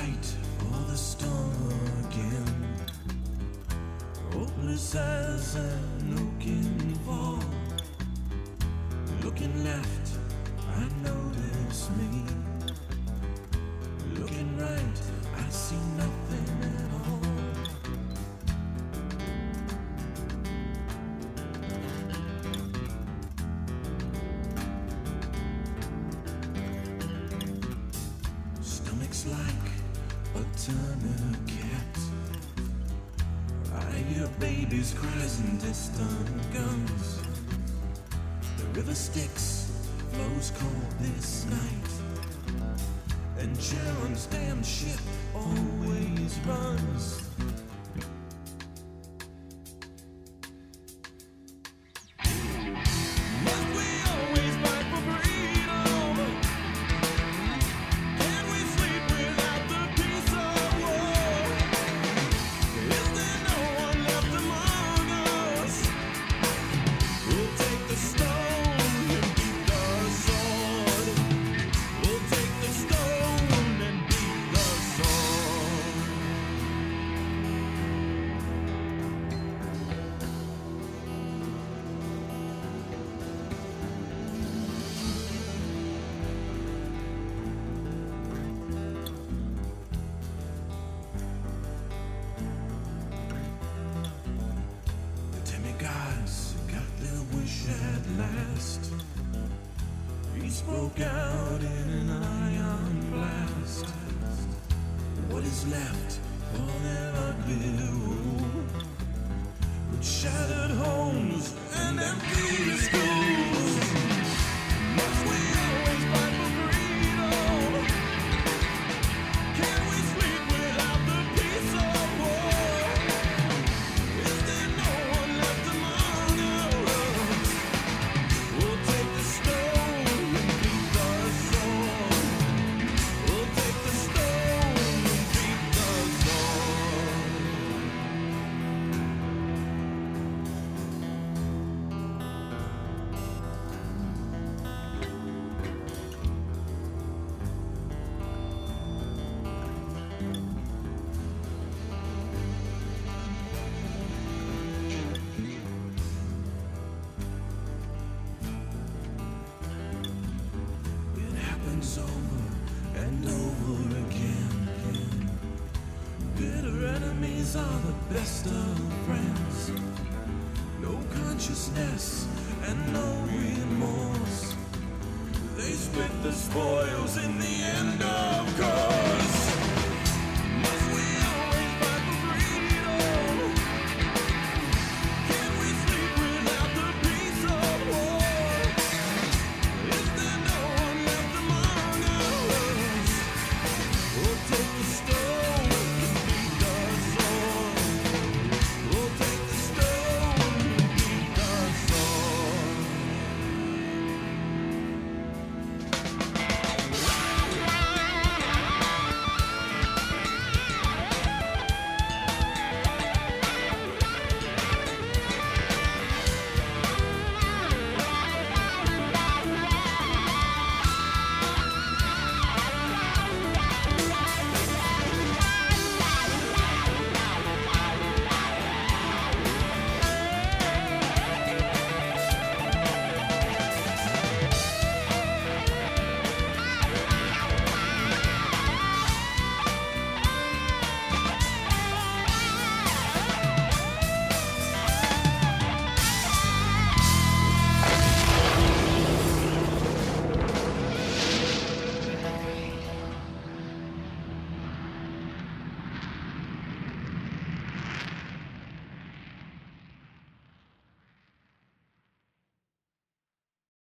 fight for the storm again. Hopeless as an oaken fall. Looking left, I notice me. Looking right, I see nothing at all. Stomach's like a tourniquet. I hear babies' cries and distant guns. The river Styx flows cold this night, and Charon's damn ship always runs. Must we always fight for freedom? Can we sleep without the peace of war? Is there no one left among us? We'll take the stone and beat the sword. We'll take the stone and beat the sword. The demigods got their wish at last. He spoke out in an iron blast. What is left for their ugly rule? With shattered homes and empty schools. Must we always fight for freedom? Can we sleep without the peace of war? Is there no one left among us? We'll take the stone and beat the sword. We'll take the stone and beat the sword. It happens over and over again. Bitter enemies are the best of friends. No consciousness and no remorse. They split the spoils in the end, of course.